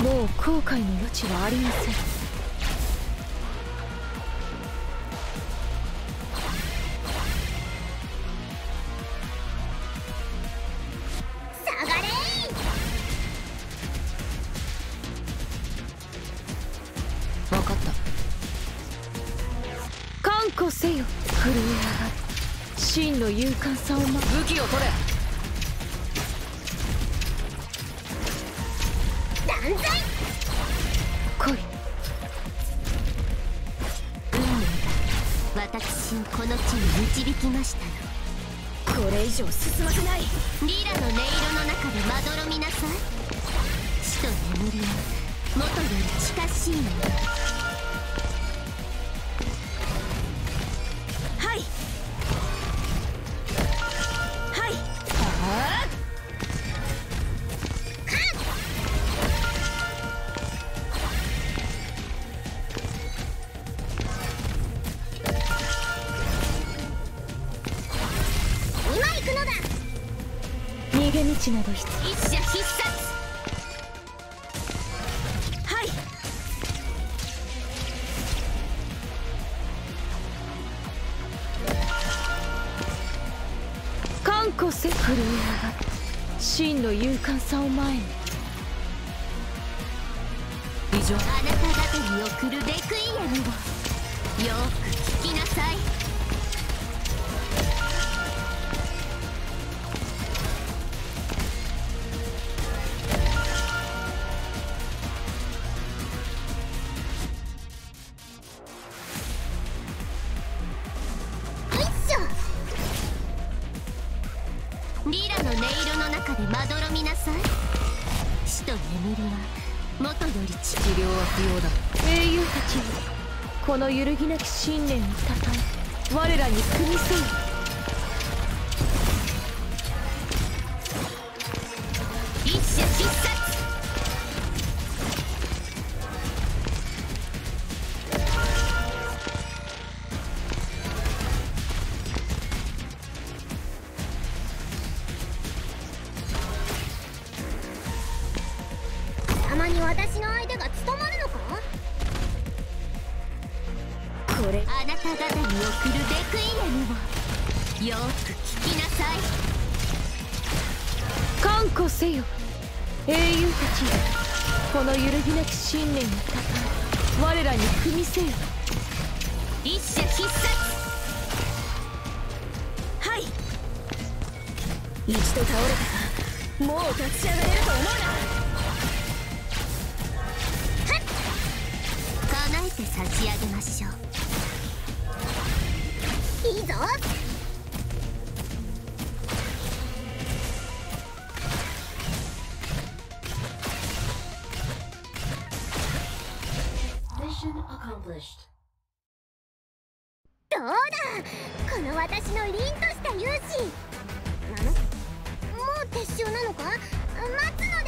もう後悔の余地はありません。 下がれー。分かった。看護せよ。震え上がる真の勇敢さを武器を取れ。 断罪。 来い。 運命が私をこの地に導きましたの。これ以上進ませない。リラの音色の中でまどろみなさい。死と眠りは元より近しいの。はいはい。はあ。 逃げ道など必要。 一射必殺。はい。 看護せ。震え上がる真の勇敢さを前に。以上。 あなた方に送るレクイエムをよく聞きなさい。リラの音色の中でまどろみなさい。死と眠りは元より治療は不要だ。英雄たちよ、この揺るぎなき信念をたたえ我らに組みせよ。 一射必殺。たまに私の相手が務まるのか。これあなた方に送るレクイエムをよく聞きなさい。 看護せよ英雄たちよ、この揺るぎなき信念をたたえ我らに組みせよ。 一射必殺。はい。一度倒れたらもう立ち上がれると思うな。叶えて差し上げましょう。いいぞ。どうだ、この私の凛とした勇姿なの。もう撤収なのか。待つの